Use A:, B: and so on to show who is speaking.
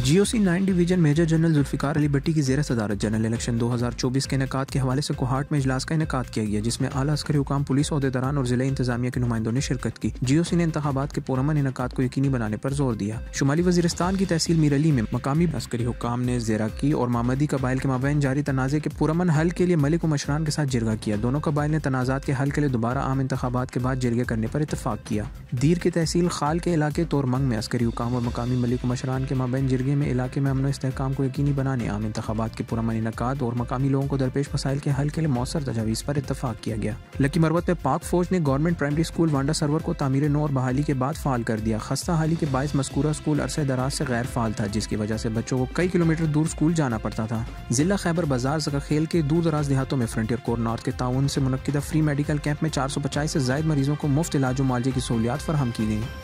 A: جی O C 9 division major general Zulfiqar Ali Bhatti کی زیر صدارت جنرل الیکشن 2024 کے انعقاد کے حوالے سے کوہاٹ میں اجلاس کا انعقاد کیا گیا، جس میں اعلیٰ عسکری حکام، پولیس عہدیداران اور ضلعی انتظامیہ کے نمائندوں نے شرکت کی۔ جی او سی نے انتخابات کے پرامن انعقاد کو یقینی بنانے پر زور دیا۔ شمالی وزیرستان کی تحصیل میر علی میں مقامی عسکری حکام نے زیراکی اور محمدی قبائل کے مابین جاری تنازع کے پرامن حل کے لیے ملک و مشران کے ساتھ جرگہ کیا۔ دونوں قبائل نے تنازعات کے حل کے لیے دوبارہ عام انتخابات کے بعد جرگے کرنے پر اتفاق کیا۔ دیر کی تحصیل خال کے علاقے تورمنگ میں عسکری حکام اور مقامی ملک و مشران کے مابین جرگے میں علاقے میں امن و استحکام کو یقینی بنانے، عام انتخابات کے پرامن انعقاد اور مقامی لوگوں کو درپیش مسائل کے حل کے لیے مؤثر تجاویز پر اتفاق کیا گیا۔ لکی مروت میں پاک فوج نے government primary school Wanda Sarwar کو تعمیر نو اور بحالی کے بعد فعال کر دیا۔ خستہ حالی کے باعث مذکورہ اسکول عرصہ دراز سے غیر فعال تھا، جس کی وجہ سے بچوں کو کئی کلومیٹر دور اسکول جانا پڑتا تھا۔ ضلع خیبر بازار زکاخیل کے دور دراز دیہاتوں میں فرنٹیئر کور نارتھ کے تعاون سے منعقدہ فری میڈیکل کیمپ میں 450 سے زائد مریضوں کو مفت علاج و معالجے کی سہولیات فراہم کی گئیں۔